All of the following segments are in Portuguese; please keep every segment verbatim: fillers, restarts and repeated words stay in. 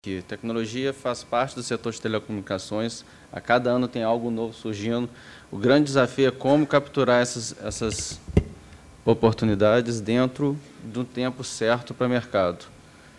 que tecnologia faz parte do setor de telecomunicações, a cada ano tem algo novo surgindo. O grande desafio é como capturar essas, essas oportunidades dentro do tempo certo para o mercado.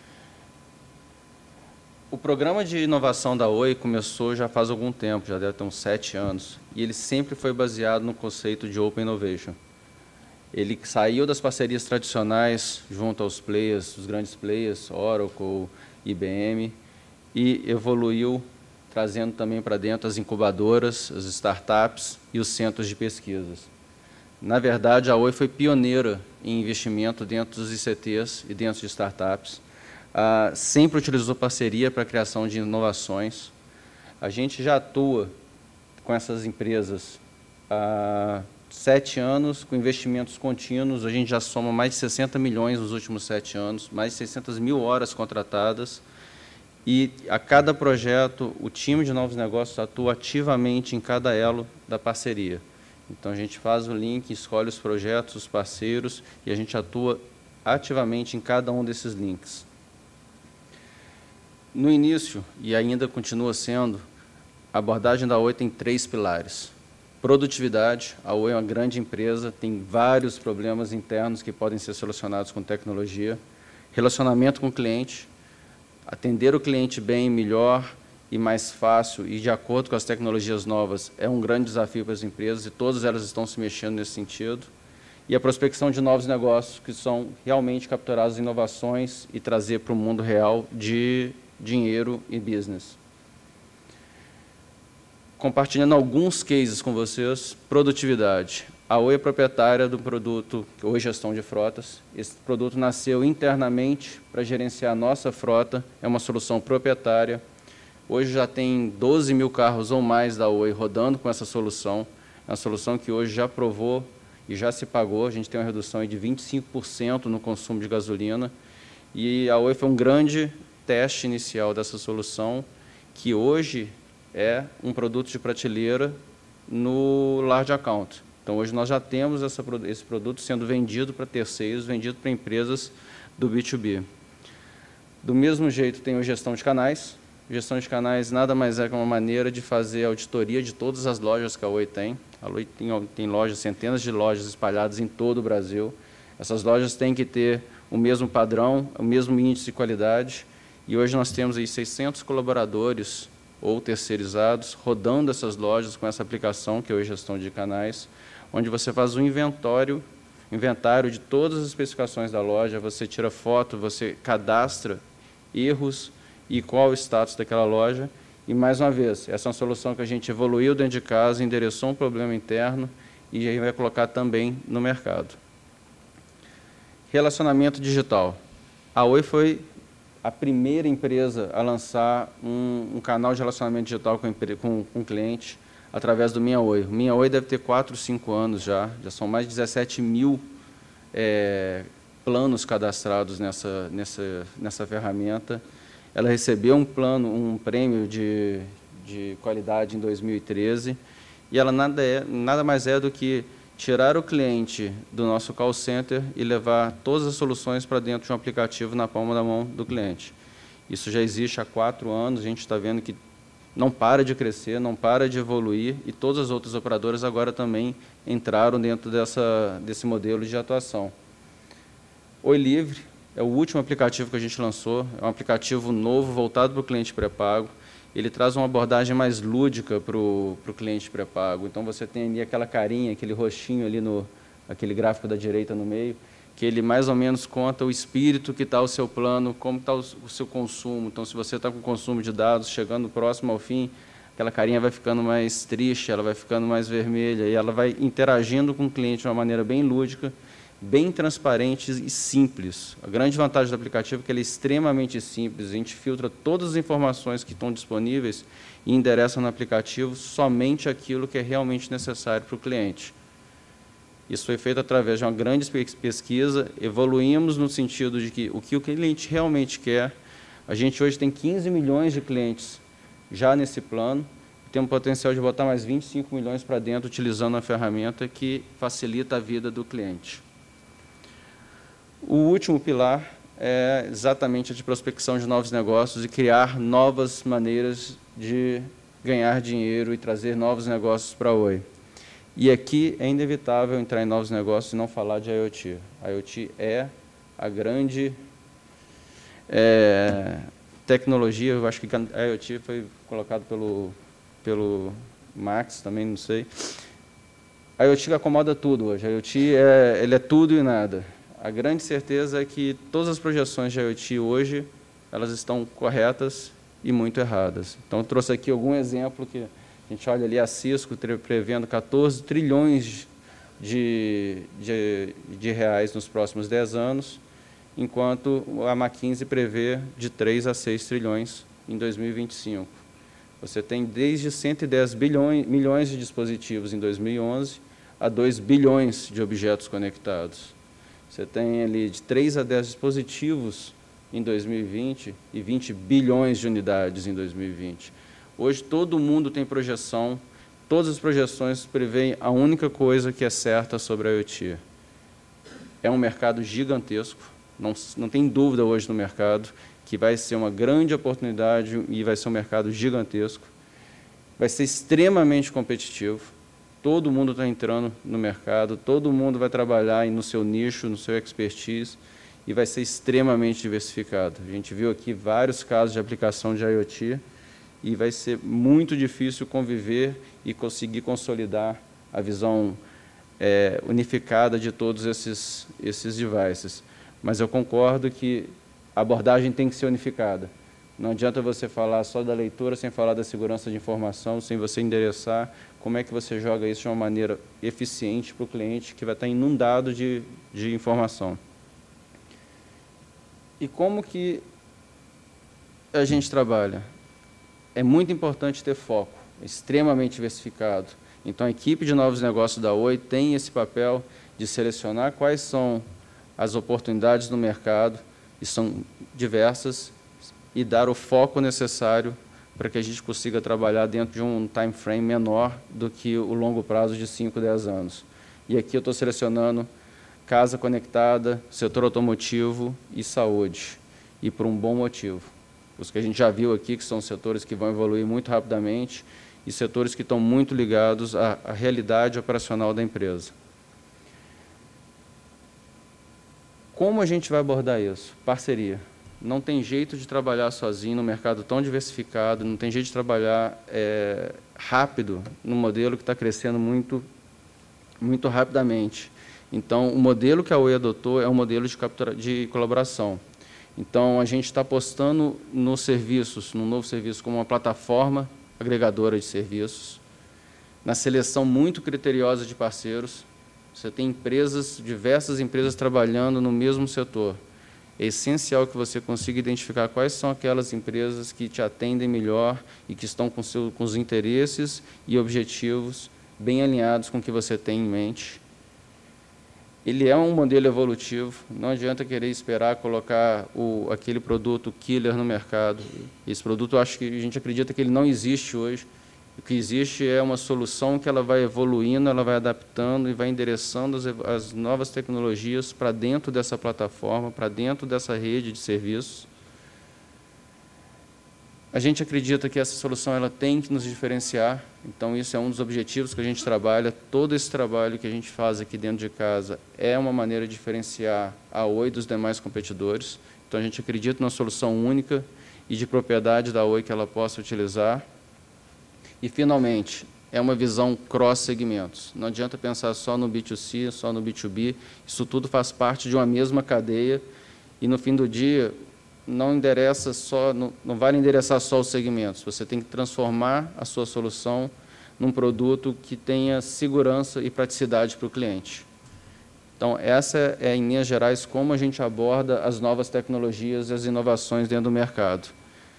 O programa de inovação da Oi começou já faz algum tempo, já deve ter uns sete anos, e ele sempre foi baseado no conceito de Open Innovation. Ele saiu das parcerias tradicionais junto aos players, os grandes players, Oracle, I B M, e evoluiu trazendo também para dentro as incubadoras, as startups e os centros de pesquisas. Na verdade, a Oi foi pioneira em investimento dentro dos I C Ts e dentro de startups. Ah, sempre utilizou parceria para a criação de inovações. A gente já atua com essas empresas há sete anos, com investimentos contínuos. A gente já soma mais de sessenta milhões nos últimos sete anos, mais de seiscentas mil horas contratadas. E, a cada projeto, o time de novos negócios atua ativamente em cada elo da parceria. Então, a gente faz o link, escolhe os projetos, os parceiros, e a gente atua ativamente em cada um desses links. No início, e ainda continua sendo, a abordagem da Oi tem três pilares. Produtividade, a Oi é uma grande empresa, tem vários problemas internos que podem ser solucionados com tecnologia. Relacionamento com o cliente, atender o cliente bem, melhor e mais fácil e de acordo com as tecnologias novas é um grande desafio para as empresas e todas elas estão se mexendo nesse sentido. E a prospecção de novos negócios que são realmente capturar as inovações e trazer para o mundo real de dinheiro e business. Compartilhando alguns cases com vocês, produtividade. A Oi é proprietária do produto, Oi Gestão de Frotas. Esse produto nasceu internamente para gerenciar a nossa frota, é uma solução proprietária. Hoje já tem doze mil carros ou mais da Oi rodando com essa solução. É uma solução que hoje já provou e já se pagou. A gente tem uma redução de vinte e cinco por cento no consumo de gasolina. E a Oi foi um grande teste inicial dessa solução, que hoje é um produto de prateleira no Large Account. Então, hoje nós já temos essa, esse produto sendo vendido para terceiros, vendido para empresas do B dois B. Do mesmo jeito, tem a gestão de canais. Gestão de canais nada mais é que uma maneira de fazer a auditoria de todas as lojas que a Oi tem. A Oi tem, tem lojas, centenas de lojas espalhadas em todo o Brasil. Essas lojas têm que ter o mesmo padrão, o mesmo índice de qualidade. E hoje nós temos aí seiscentos colaboradores ou terceirizados rodando essas lojas com essa aplicação, que é a gestão de canais, onde você faz um inventório, inventário de todas as especificações da loja, você tira foto, você cadastra erros e qual o status daquela loja. E, mais uma vez, essa é uma solução que a gente evoluiu dentro de casa, endereçou um problema interno e aí vai colocar também no mercado. Relacionamento digital. A Oi foi a primeira empresa a lançar um, um canal de relacionamento digital com, com, com o cliente através do Minha Oi. O Minha Oi deve ter quatro, cinco anos já, já são mais de dezessete mil é, planos cadastrados nessa, nessa, nessa ferramenta. Ela recebeu um plano, um prêmio de, de qualidade em dois mil e treze e ela nada, é, nada mais é do que tirar o cliente do nosso call center e levar todas as soluções para dentro de um aplicativo na palma da mão do cliente. Isso já existe há quatro anos, a gente está vendo que não para de crescer, não para de evoluir, e todas as outras operadoras agora também entraram dentro dessa, desse modelo de atuação. Oi Livre é o último aplicativo que a gente lançou, é um aplicativo novo, voltado para o cliente pré-pago. Ele traz uma abordagem mais lúdica para o cliente pré-pago. Então, você tem ali aquela carinha, aquele rostinho ali, no, aquele gráfico da direita no meio, que ele mais ou menos conta o espírito que está o seu plano, como está o, o seu consumo. Então, se você está com consumo de dados chegando próximo ao fim, aquela carinha vai ficando mais triste, ela vai ficando mais vermelha, e ela vai interagindo com o cliente de uma maneira bem lúdica, bem transparente e simples. A grande vantagem do aplicativo é que ele é extremamente simples. A gente filtra todas as informações que estão disponíveis e endereça no aplicativo somente aquilo que é realmente necessário para o cliente. Isso foi feito através de uma grande pesquisa. Evoluímos no sentido de que o que o cliente realmente quer. A gente hoje tem quinze milhões de clientes já nesse plano. Tem um potencial de botar mais vinte e cinco milhões para dentro, utilizando a ferramenta que facilita a vida do cliente. O último pilar é exatamente a de prospecção de novos negócios e criar novas maneiras de ganhar dinheiro e trazer novos negócios para a Oi. E aqui é inevitável entrar em novos negócios e não falar de IoT. A IoT é a grande é, tecnologia, eu acho que a IoT foi colocado pelo, pelo Max, também não sei. A IoT acomoda tudo hoje, a IoT é, ele é tudo e nada. A grande certeza é que todas as projeções de IoT hoje, elas estão corretas e muito erradas. Então, eu trouxe aqui algum exemplo que a gente olha ali a Cisco prevendo quatorze trilhões de, de, de reais nos próximos dez anos, enquanto a McKinsey prevê de três a seis trilhões em dois mil e vinte e cinco. Você tem desde cento e dez bilhões, milhões de dispositivos em dois mil e onze a dois bilhões de objetos conectados. Você tem ali de três a dez dispositivos em dois mil e vinte e vinte bilhões de unidades em dois mil e vinte. Hoje todo mundo tem projeção, todas as projeções preveem a única coisa que é certa sobre a IoT. É um mercado gigantesco, não, não tem dúvida hoje no mercado que vai ser uma grande oportunidade e vai ser um mercado gigantesco. Vai ser extremamente competitivo, todo mundo está entrando no mercado, todo mundo vai trabalhar no seu nicho, no seu expertise, e vai ser extremamente diversificado. A gente viu aqui vários casos de aplicação de IoT, e vai ser muito difícil conviver e conseguir consolidar a visão é, unificada de todos esses, esses devices. Mas eu concordo que a abordagem tem que ser unificada. Não adianta você falar só da leitura sem falar da segurança de informação, sem você endereçar como é que você joga isso de uma maneira eficiente para o cliente que vai estar inundado de, de informação. E como que a gente trabalha? É muito importante ter foco, extremamente diversificado. Então, a equipe de novos negócios da Oi tem esse papel de selecionar quais são as oportunidades no mercado, e são diversas, e dar o foco necessário para que a gente consiga trabalhar dentro de um time frame menor do que o longo prazo de cinco, dez anos. E aqui eu estou selecionando casa conectada, setor automotivo e saúde, e por um bom motivo. Os que a gente já viu aqui, que são setores que vão evoluir muito rapidamente e setores que estão muito ligados à, à realidade operacional da empresa. Como a gente vai abordar isso? Parceria. Não tem jeito de trabalhar sozinho no mercado tão diversificado, não tem jeito de trabalhar é, rápido no modelo que está crescendo muito, muito rapidamente. Então, o modelo que a Oi adotou é um modelo de, captura, de colaboração. Então, a gente está apostando nos serviços, num novo serviço como uma plataforma agregadora de serviços, na seleção muito criteriosa de parceiros. Você tem empresas, diversas empresas trabalhando no mesmo setor. É essencial que você consiga identificar quais são aquelas empresas que te atendem melhor e que estão com, seu, com os interesses e objetivos bem alinhados com o que você tem em mente. Ele é um modelo evolutivo, não adianta querer esperar colocar o, aquele produto killer no mercado. Esse produto, eu acho que a gente acredita que ele não existe hoje. O que existe é uma solução que ela vai evoluindo, ela vai adaptando e vai endereçando as, as novas tecnologias para dentro dessa plataforma, para dentro dessa rede de serviços. A gente acredita que essa solução ela tem que nos diferenciar, então isso é um dos objetivos que a gente trabalha. Todo esse trabalho que a gente faz aqui dentro de casa é uma maneira de diferenciar a Oi dos demais competidores. Então, a gente acredita numa solução única e de propriedade da Oi que ela possa utilizar. E, finalmente, é uma visão cross-segmentos. Não adianta pensar só no B dois C, só no B dois B. Isso tudo faz parte de uma mesma cadeia e, no fim do dia, não, endereça só, não, não vale endereçar só os segmentos. Você tem que transformar a sua solução num produto que tenha segurança e praticidade para o cliente. Então, essa é, em linhas gerais, como a gente aborda as novas tecnologias e as inovações dentro do mercado.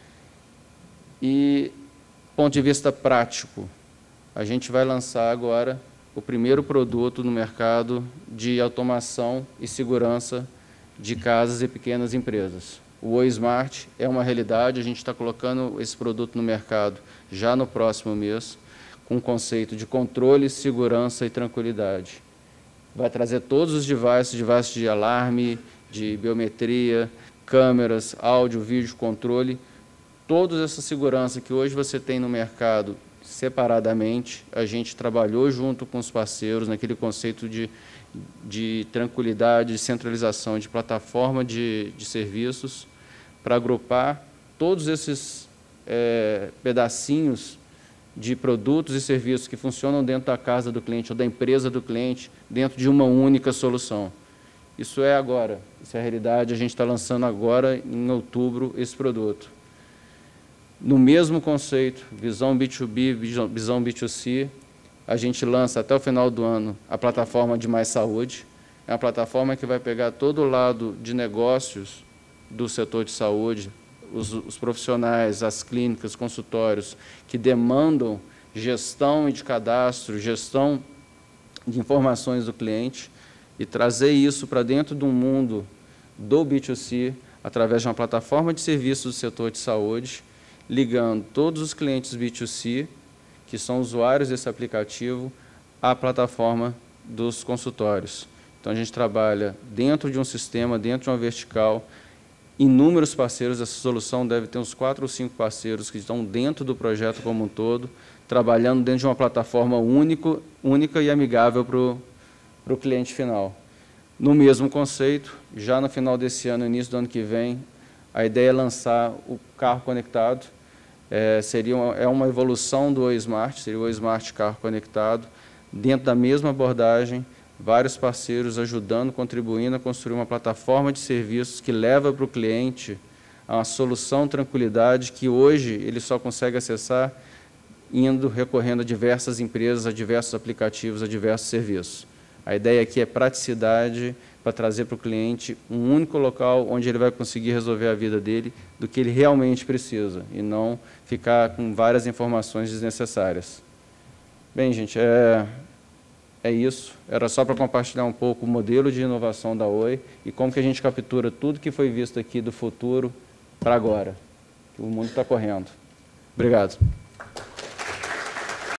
E, do ponto de vista prático, a gente vai lançar agora o primeiro produto no mercado de automação e segurança de casas e pequenas empresas. O Oi Smart é uma realidade, a gente está colocando esse produto no mercado já no próximo mês, com o conceito de controle, segurança e tranquilidade. Vai trazer todos os devices, devices de alarme, de biometria, câmeras, áudio, vídeo, controle, toda essa segurança que hoje você tem no mercado separadamente, a gente trabalhou junto com os parceiros naquele conceito de, de tranquilidade, de centralização, de plataforma de, de serviços, para agrupar todos esses é, pedacinhos de produtos e serviços que funcionam dentro da casa do cliente ou da empresa do cliente, dentro de uma única solução. Isso é agora, isso é a realidade, a gente está lançando agora, em outubro, esse produto. No mesmo conceito, visão B dois B, visão B dois C, a gente lança até o final do ano a plataforma de Mais Saúde. É uma plataforma que vai pegar todo o lado de negócios do setor de saúde, os, os profissionais, as clínicas, consultórios, que demandam gestão de cadastro, gestão de informações do cliente, e trazer isso para dentro de um mundo do B dois C, através de uma plataforma de serviços do setor de saúde, ligando todos os clientes B dois C, que são usuários desse aplicativo, à plataforma dos consultórios. Então, a gente trabalha dentro de um sistema, dentro de uma vertical, inúmeros parceiros. Essa solução deve ter uns quatro ou cinco parceiros que estão dentro do projeto como um todo, trabalhando dentro de uma plataforma único, única e amigável para o para o cliente final. No mesmo conceito, já no final desse ano, início do ano que vem, a ideia é lançar o carro conectado. É, seria uma, é uma evolução do Oi Smart, seria o Oi Smart Carro Conectado, dentro da mesma abordagem, vários parceiros ajudando, contribuindo a construir uma plataforma de serviços que leva para o cliente a uma solução tranquilidade que hoje ele só consegue acessar indo, recorrendo a diversas empresas, a diversos aplicativos, a diversos serviços. A ideia aqui é praticidade para trazer para o cliente um único local onde ele vai conseguir resolver a vida dele do que ele realmente precisa e não ficar com várias informações desnecessárias. Bem, gente, é, é isso. Era só para compartilhar um pouco o modelo de inovação da Oi e como que a gente captura tudo que foi visto aqui do futuro para agora, que o mundo está correndo. Obrigado.